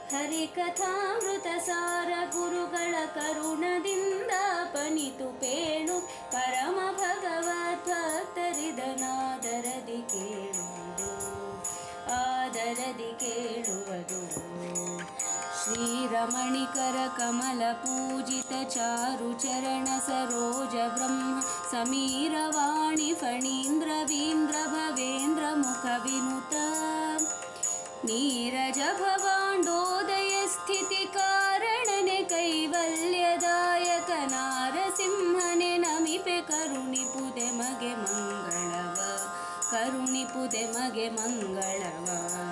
ಹರಿಕಥಾಮೃತ ಸಾರ ಗುರುಗಳ ಕರುಣದಿಂದ ಪಣಿತು ಪೇಣು ಪರಮ ಭಗವದ್ಭಕ್ತರಿದನಾದರದಿ ಕೇಳುವುದು ಆದರದಿ ಕೇಳುವುದು. ಶ್ರೀರಮಣಿಕರ ಕಮಲ ಪೂಜಿತ ಚಾರು ಚರಣ ಸರೋಜ ಬ್ರಹ್ಮ ಸಮೀರವಾಣಿ ಫಣೀಂದ್ರ ವೀಂದ್ರ ಭವೇಂದ್ರ ಮುಖ ವಿನುತ ನೀರಜ ಭವಾಂಡೋದಯ ಸ್ಥಿತಿ ಕಾರಣನೆ ಕೈವಲ್ಯದಾಯಕ ನಾರಸಿಂಹನೆ ನಮಿಪೆ ಕರುಣಿಪುದೆ ಮಗೆ ಮಂಗಳವ ಕರುಣಿಪುದೆ ಮಗೆ ಮಂಗಳವ.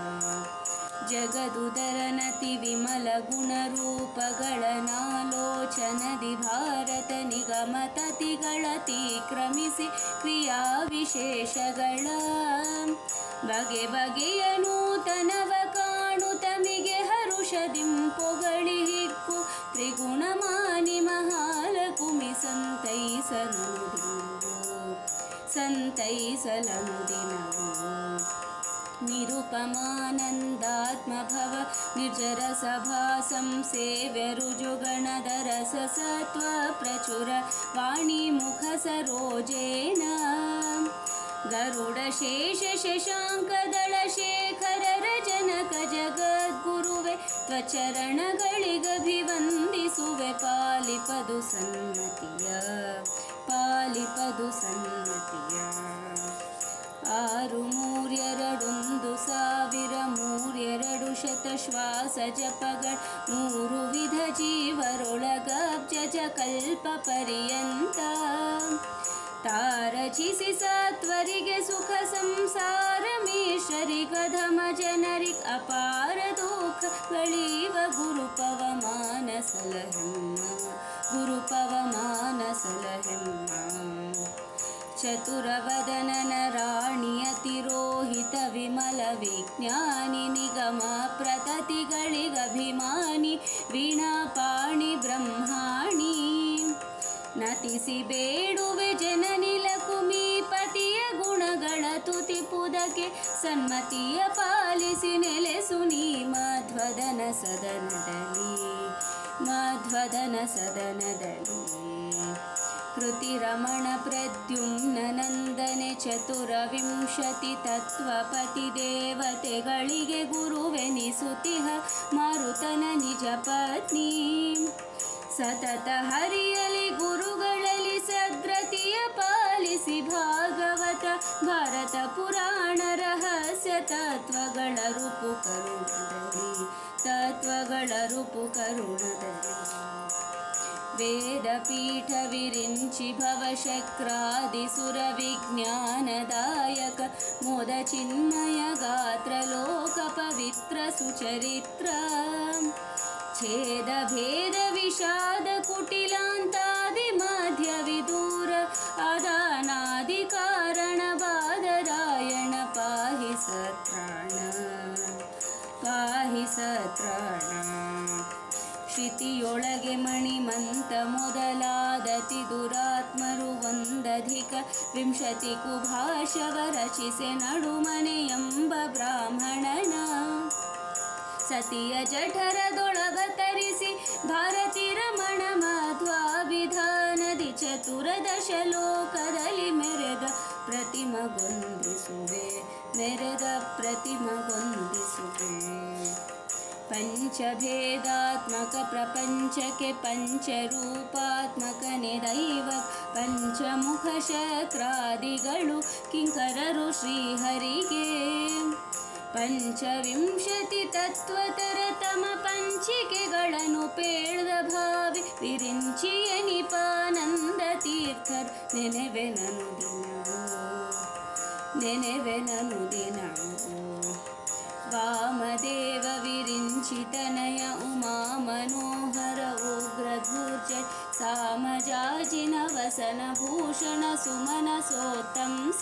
ಜಗದುದರನತಿ ವಿಮಲ ಗುಣರೂಪಗಳ ನಾಲೋಚನದಿ ಭಾರತ ನಿಗಮತತಿಗಳತಿಕ್ರಮಿಸಿ ಕ್ರಿಯಾ ವಿಶೇಷಗಳ ಬಗೆ ಬಗೆಯ ನೂತನವ ಕಾಣು ತಮಿಗೆ ಹರುಷದಿಂ ಪೊಗಳಿ ಹಿಕ್ಕು ತ್ರಿಗುಣಮಾನಿ ಮಹಾಲಕುಮಿ ಸಂತೈಸಲನು ದಿನವು. ನಿರುಪಮಾನಂದಾತ್ಮಭವ ನಿರ್ಜರ ಸಭಾ ಸಂಸೇವ್ಯ ರುಜುಗಣದ ರಸ ಸತ್ವ ಪ್ರಚುರ ವಾಣಿ ಮುಖ ಸರೋಜೇನ ಗರುಡ ಶೇಷ ಶಶಾಂಕದಳ ಶೇಖರರ ಜನಕ ಜಗದ್ಗುರುವೆ ತ್ವಚರಣಗಳಿಗಭಿವಂದಿಸುವೆ ಪಾಲಿಪದು ಸನ್ಮತಿಯ ಪಾಲಿಪದು ಸನ್ಮತಿಯ. 6,3,2,2 ಶ್ವಾಸ ಜಪಗಳ 3 ವಿಧ ಜೀವರೊಳಗಬ್ಜ ಕಲ್ಪ ಪರ್ಯಂತ ತಾರಚಿಸಿ ಸಾತ್ವರಿಗೆ ಸುಖ ಸಂಸಾರ ಮೇಷರಿಗಧಮ ಜನರಿಗ್ ಅಪಾರ ದುಃಖಗಳೀವ ಗುರುಪವಮಾನ ಸಲಹೆಮ್ಮ ಗುರುಪವಮಾನ ಸಲಹೆಮ್ಮ. ಚತುರವದನನ ರಾಣಿಯ ತಿರೋಹಿತ ವಿಮಲ ವಿಜ್ಞಾನಿ ನಿಗಮ ಪ್ರತತಿಗಳಿಗಭಿಮಾನಿ ವೀಣಾಪಾಣಿ ಬ್ರಹ್ಮಾಣಿ ನತಿಸಿ ಬೇಡುವೆ ಜನನಿಲ ಕುಮೀಪತಿಯ ಗುಣಗಳ ತುತಿಪುದಕ್ಕೆ ಸನ್ಮತಿಯ ಪಾಲಿಸಿ ನೆಲೆಸು ನೀ ಮಧ್ವದನ ಸದನದಲ್ಲಿ ಮಧ್ವದನ ಸದನದಲ್ಲಿ. ಕೃತಿರಮಣ ಪ್ರದ್ಯುಮ್ನ ನಂದನೆ ಚತುರವಿಂಶತಿ ತತ್ವಪತಿ ದೇವತೆಗಳಿಗೆ ಗುರುವೆನಿಸುತಿಹ ಮಾರುತನ ನಿಜ ಪತ್ನಿ. ಸತತ ಹರಿಯಲಿ ಗುರುಗಳಲ್ಲಿ ಸದ್ರತಿಯ ಪಾಲಿಸಿ ಭಾಗವತ ಭಾರತ ಪುರಾಣ ರಹಸ್ಯ ತತ್ವಗಳ ರೂಪು ಕರುಣದಲ್ಲಿ ತತ್ವಗಳ ರೂಪು ಕರುಣದಲ್ಲಿ. ವೇದಪೀಠ ವಿರಿಂಚಿ ಭವಶಕ್ರಾದಿಸುರ ವಿಜ್ಞಾನದಾಯಕ ಮೋದ ಚಿನ್ಮಯ ಗಾತ್ರ ಲೋಕ ಪವಿತ್ರ ಸುಚರಿತ್ರ ಛೇದ ಭೇದ ವಿಷಾದ ಕುಟಿಲಾಂತಾದಿ ಮಧ್ಯ ವಿದೂರ ಅದಾನಾದಿ ಕಾರಣ ಬಾದರಾಯಣ ಪಾಹಿ ಸತ್ರಾಣ ಪಾಹಿ ಸತ್ರಾಣ. ಶ್ರುತಿಯೊಳಗೆ ಮಣಿಮಂತ ಮೊದಲಾದತಿ ದುರಾತ್ಮರು 1,20 ಕುಭಾಷವ ರಚಿಸೆ ನಡುಮನೆ ಎಂಬ ಬ್ರಾಹ್ಮಣನ ಸತಿಯ ಜಠರದೊಳವತರಿಸಿ ಭಾರತಿ ರಮಣ ಮಧ್ವಾಭಿಧಾನದಿ ಚತುರದಶ ಲೋಕದಲ್ಲಿ ಮೆರೆದ ಪ್ರತಿಮಗೊಂದಿಸುವೆ ಮೆರೆದ ಪ್ರತಿಮಗೊಂದಿಸುವೆ. ಪಂಚಭೇದಾತ್ಮಕ ಪ್ರಪಂಚಕ್ಕೆ ಪಂಚರೂಪಾತ್ಮಕನೆ ದೈವ ಪಂಚಮುಖ ಶಕ್ರಾದಿಗಳು ಕಿಂಕರರು ಶ್ರೀಹರಿಗೆ 25 ತತ್ವತರ ತಮ ಪಂಚಿಕೆಗಳನ್ನು ಪೇಳ್ದ ಭಾವಿ ವಿರಿಂಚಿಯ ನಿಪಾನಂದ ತೀರ್ಥರ್ ನೆನೆವೆನನು ದಿನವು. ವಾಮದೇವ ವಿರಿಂಚಿತನಯ ಉಮಾ ಮನೋಹರ ಉಗ್ರಧೂರ್ಜ ಸಾಮಜಾಜಿನ ವಸನ ಭೂಷಣ ಸುಮನ ಸೋತ್ತಂಸ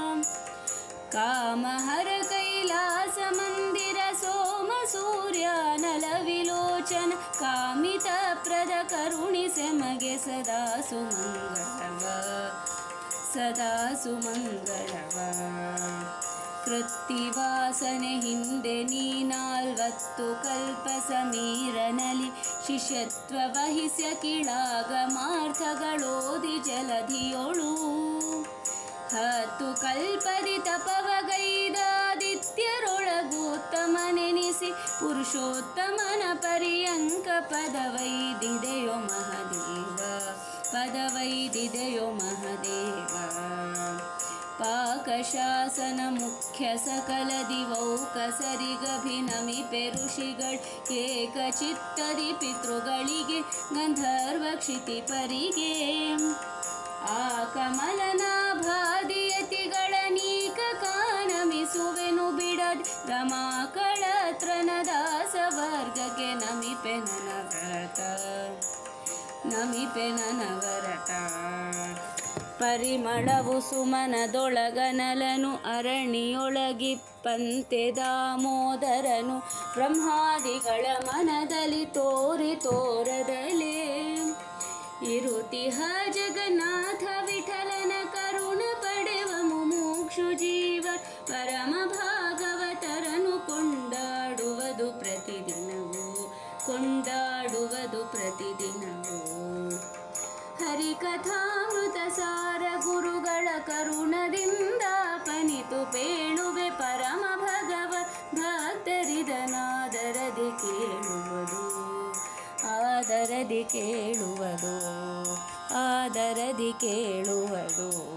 ಕಾಮಹರ ಕೈಲಾಸ ಮಂದಿರ ಸೋಮ ಸೂರ್ಯ ನಲ ವಿಲೋಚನ ಕಾಮಿತ ಪ್ರದ ಕರುಣಿಸೆ ಮಗೆ ಸದಾ ಸುಮಂಗಳವ ಸದಾ ಸುಮಂಗಳವ. ಕೃತ್ತಿವಾಸನೆ ಹಿಂದೆ ನೀ 40 ಕಲ್ಪ ಸಮೀರನಲಿ ಶಿಷ್ಯತ್ವ ವಹಿಸ್ಯ ಕಿಳಾಗಮಾರ್ಥಗಳೋದಿ ಜಲಧಿಯೊಳು 10 ಕಲ್ಪದಿ ತಪವಗೈದಾದಿತ್ಯರೊಳಗುತ್ತಮನೆನಿಸಿ ಪುರುಷೋತ್ತಮನ ಪರ್ಯಂಕ ಪದವೈದಿದೆಯೋ ಮಹದೇವ ಪದವೈದಿದೆಯೋ ಮಹದೇವ ಪಾಕಶಾಸನ ಮುಖ್ಯ ಸಕಲ ದಿವೌಕಸರಿಗಭಿನಮಿಪೆ ಋಷಿಗಳ್ ಏಕಚಿತ್ತದಿ ಪಿತೃಗಳಿಗೆ ಗಂಧರ್ವ ಕ್ಷಿತಿಪರಿಗೆ ಆ ಕಮಲನಾಭಾದಿಯತಿಗಳ ನೀಕ ಕಾನಮಿಸುವೆನು ಬಿಡದ್ ರಮಾಕಳತ್ರನ ದಾಸ ವರ್ಗಕ್ಕೆ ನಮಿಪೆ ನನವರತ ಪರಿಮಳವು ಸುಮನದೊಳಗನಲನು ಅರಣಿಯೊಳಗಿಪ್ಪಂತೆ ದಾಮೋದರನು ಬ್ರಹ್ಮಾದಿಗಳ ಮನದಲ್ಲಿ ತೋರದಲೇ ಇರುತಿಹ ಜಗನ್ನಾಥ ವಿಠಲನ ಕರುಣ ಪಡೆವ ಮುಮುಕ್ಷು ಜೀವ ಪರಮ ಭಾಗವತರನು ಕೊಂಡಾಡುವುದು ಪ್ರತಿದಿನವೂ ಹರಿಕಥಾಮೃತ ಸಾರ ಗುರುಗಳ ಕರುಣದಿಂದ ಪನಿತು ಪೇಳುವೆ ಪರಮ ಭಗವ ಭಕ್ತರಿದನಾದರದಿ ಕೇಳುವುದು